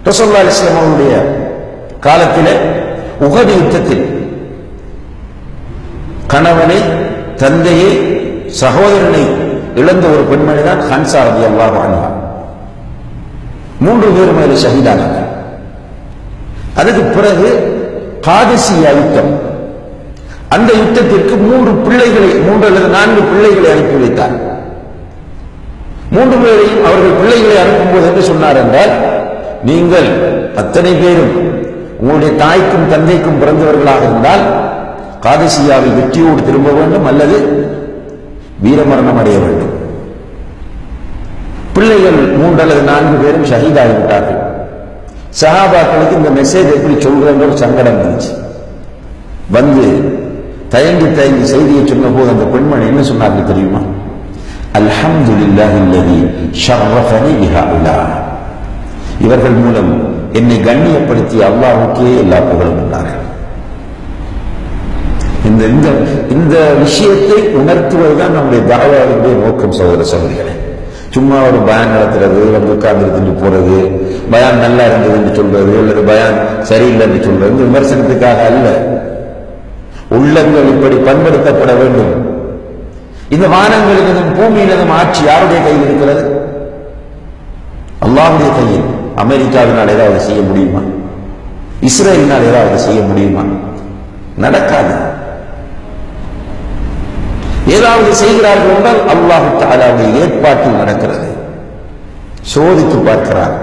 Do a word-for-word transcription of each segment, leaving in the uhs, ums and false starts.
ரசூலுல்லாஹி அலைஹி வஸல்லம் அவருடைய காலத்திலே உஹது யுத்தத்தில் கணவனை, தந்தையை, சகோதரனை இழந்த ஒரு பெண்மணி தான் ஹன்சா ரலியல்லாஹு அன்ஹா. மூன்று பேர் மேலே ஷஹீதானாங்க. அதுக்கு பிறகு காதிசியா யுத்தம், அந்த யுத்தத்திற்கு மூன்று பிள்ளைகளை, மூன்று அல்லது நான்கு பிள்ளைகளை அனுப்பி வைத்தார். மூன்று பேரையும் அவர்கள் பிள்ளைகளை அனுப்பும்போது என்று சொன்னார் என்றால், நீங்கள் அத்தனை பேரும் உங்களுடைய தாய்க்கும் தந்தைக்கும் பிறந்தவர்களாக இருந்தால் காதிசியாவில் வெற்றியோடு திரும்ப வேண்டும் அல்லது வீரமரணம் அடைய வேண்டும். பிள்ளைகள் மூன்று அல்லது நான்கு பேரும் ஷஹீதாகிவிட்டார்கள். சஹாபாக்களுக்கு இந்த மெசேஜ் எப்படி சொல்றேன்ற ஒரு சங்கடம் இருந்துச்சு. வந்து தயங்கி தயங்கி செய்தியை சொன்ன போது அந்த பெண்மணி என்ன சொன்னார்கள் தெரியுமா? அல்ஹம்துலில்லாஹி அல்லதி ஷர்ரஃபனி பிஹாஉலா, இவர்கள் மூலம் என்னை கண்ணியப்படுத்திய அல்லாஹ்வுக்கே எல்லா புகழும் என்றார்கள். இந்த இந்த விஷயத்தை உணர்த்துவதுதான் நம்முடைய தஅவாவுடைய நோக்கம். சகோதர சகோதரிகளே, சும்மா ஒரு பயான் நடத்துறது, வந்து உட்கார்ந்து போறது, பயான் நல்லா இருந்தது என்று சொல்றது அல்லது பயான் சரியில்லை என்று சொல்றது விமர்சனத்துக்காக அல்ல. உள்ளங்கள் இப்படி பண்படுத்தப்பட வேண்டும். இந்த வானங்களிலும் பூமியிலும் ஆட்சி யாருடைய கையில் இருக்கிறது? அல்லாஹ்வுடைய கையில். அமெரிக்காவினால் ஏதாவது செய்ய முடியுமா? இஸ்ரேலினால் ஏதாவது செய்ய முடியுமா? நடக்காது. ஏதாவது செய்கிறார்கள் என்றால் அல்லாஹ் தஆலாவுடைய ஏற்பாட்டில் நடக்கிறது. சோதித்து பார்க்கிறார்,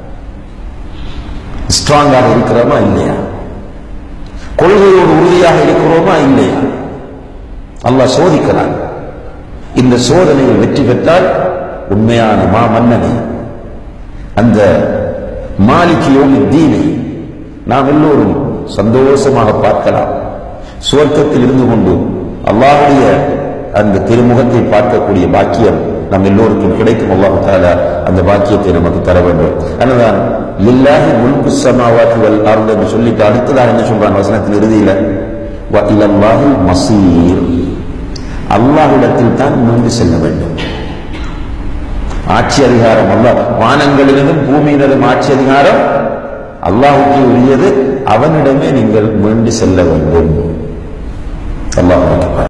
ஸ்ட்ராங்காக இருக்கிறோமா இல்லையா, கொள்கையோடு உறுதியாக இருக்கிறோமா இல்லையா, அல்லாஹ் சோதிக்கிறார். இந்த சோதனையில் வெற்றி பெற்றால் உண்மையான மா மன்னனை, அந்த மாலிக் யௌமித்தீனை நாம் எல்லோரும் சந்தோஷமாக பார்க்கலாம். சுவர்க்கத்தில் இருந்து கொண்டு அல்லாஹ்வுடைய அந்த திருமுகத்தை பார்க்கக்கூடிய பாக்கியம் நம் எல்லோருக்கும் கிடைக்கும். அல்லாஹ் தஆலா அந்த பாக்கியத்தை நமக்கு தர வேண்டும். அதனால்தான் லில்லாஹி முல்கு ஸமாவாத்தி வல் அர்த் என்று சொல்லிட்டு அடுத்ததாக என்ன சொல்றான் வசனத்தின் இறுதியில, வ இலல்லாஹில் மஸீர், அல்லாஹ்விடத்தில் தான் மீண்டு செல்ல வேண்டும். ஆட்சி அதிகாரம் அல்லாஹ், வானங்களிலும் பூமியினதும் ஆட்சி அதிகாரம் அல்லாஹ்வுக்கு உரியது. அவனிடமே நீங்கள் மீண்டு செல்ல வேண்டும். அல்லாஹ்